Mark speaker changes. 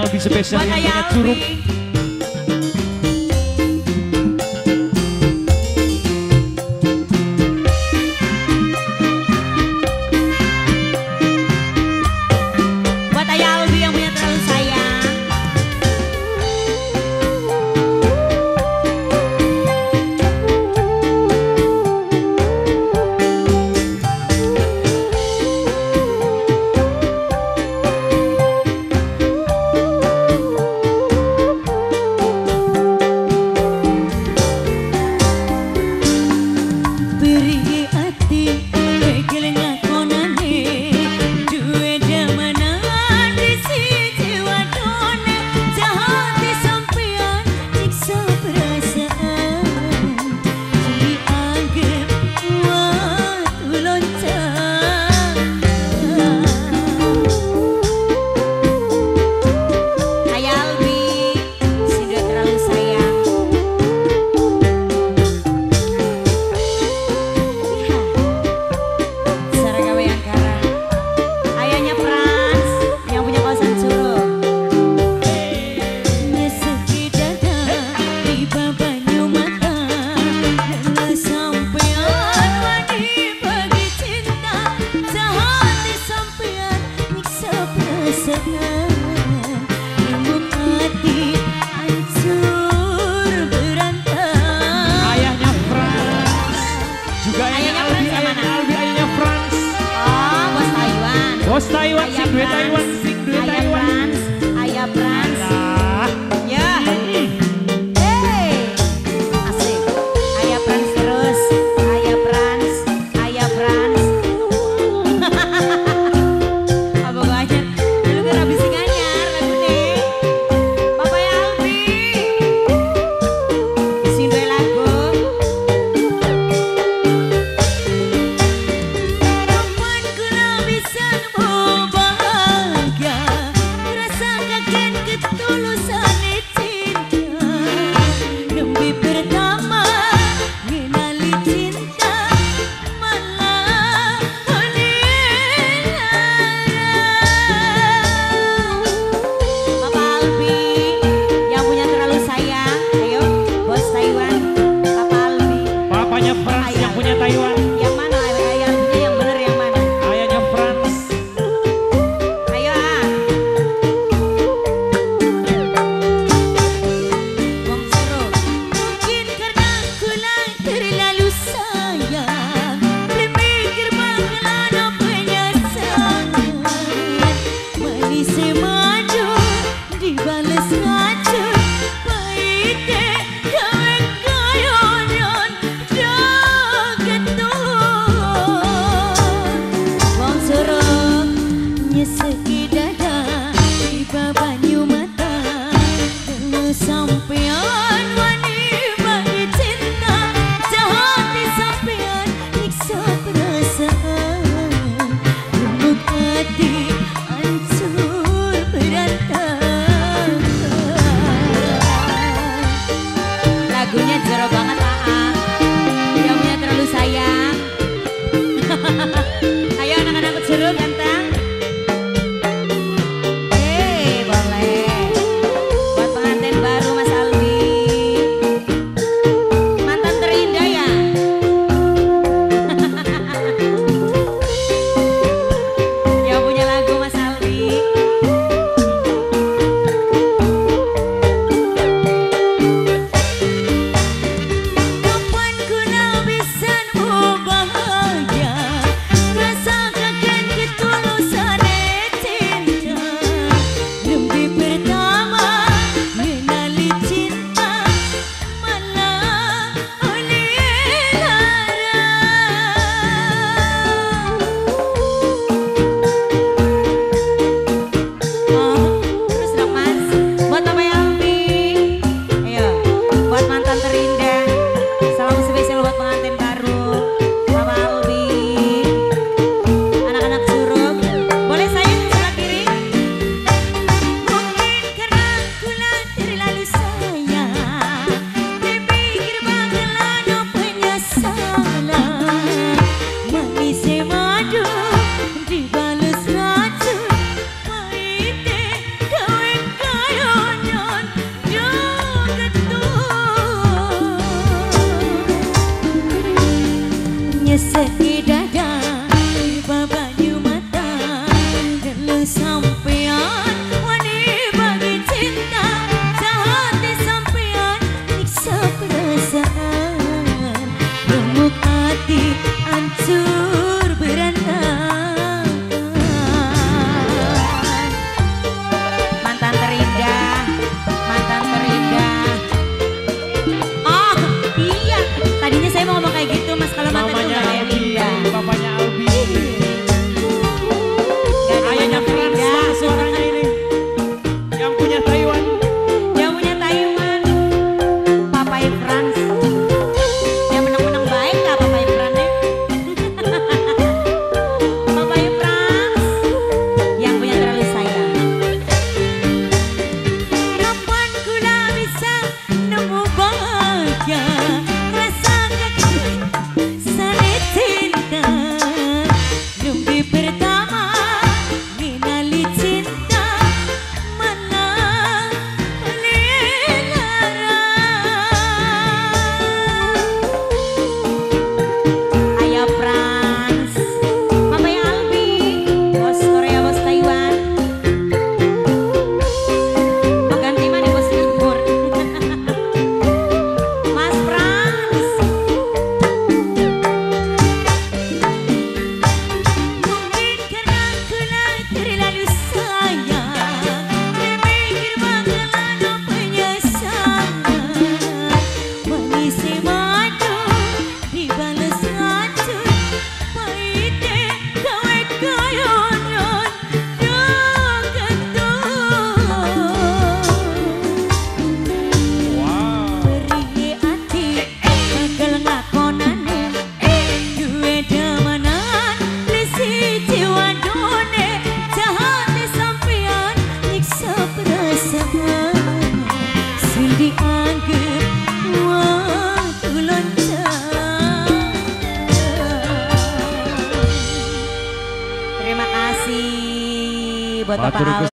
Speaker 1: Albi spesial
Speaker 2: buat
Speaker 1: yang
Speaker 2: Ayah
Speaker 1: punya curug.
Speaker 2: Albi. Buat Ayah Albi yang punya terlalu sayang. Beri hati begil ngakonane duwe jamanan di siji wadone jahat di sampean siksa perasaan dianggap watu loncang. Ayah Albi sudah terlalu sayang. Ayahnya Frans yang punya kawasan Curug. Meski dada di banyu mata dan sampean mandi bagi cinta jahat di sampean nyiksa perasaan remuk hati hancur berantakan.
Speaker 1: Ayahnya Frans, juga ayahnya Albi, ayahnya Albi, ayahnya Frans.
Speaker 2: Oh, bos Taiwan.
Speaker 1: Bos Taiwan, sing duwe Taiwan, sing duwe
Speaker 2: Ayah
Speaker 1: Taiwan.
Speaker 2: Frans, Ayah Frans.
Speaker 1: Lah,
Speaker 2: Ya. Hey. Asik. Ayah Frans terus. Ayah Frans, Ayah Frans. Apa banyak? Dulu kan habis sing anyar lagu nih. Bapak ya Albi. Sing duwe lagu. Teman kula bisa bahagia, rasa kaget buat Bapak Al.